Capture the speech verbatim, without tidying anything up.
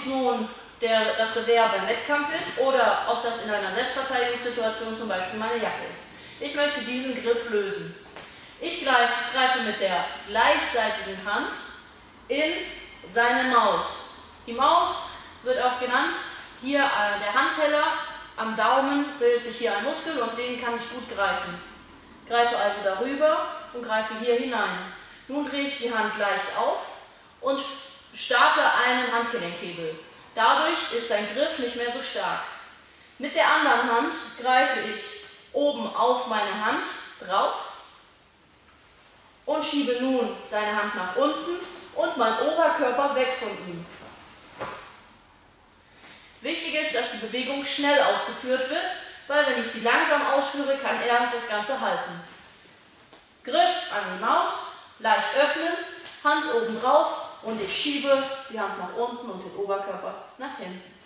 nun der, das Revers beim Wettkampf ist oder ob das in einer Selbstverteidigungssituation zum Beispiel meine Jacke ist. Ich möchte diesen Griff lösen. Ich greife, greife mit der gleichseitigen Hand in seine Maus. Die Maus wird auch genannt, hier äh, der Handteller am Daumen bildet sich hier ein Muskel und den kann ich gut greifen. Greife also darüber und greife hier hinein. Nun drehe ich die Hand leicht auf und starte einen Handgelenkhebel. Dadurch ist sein Griff nicht mehr so stark. Mit der anderen Hand greife ich oben auf meine Hand drauf und schiebe nun seine Hand nach unten und mein Oberkörper weg von ihm. Wichtig ist, dass die Bewegung schnell ausgeführt wird, weil wenn ich sie langsam ausführe, kann er das Ganze halten. Griff an die Maus, leicht öffnen, Hand oben drauf und ich schiebe die Hand nach unten und den Oberkörper nach hinten.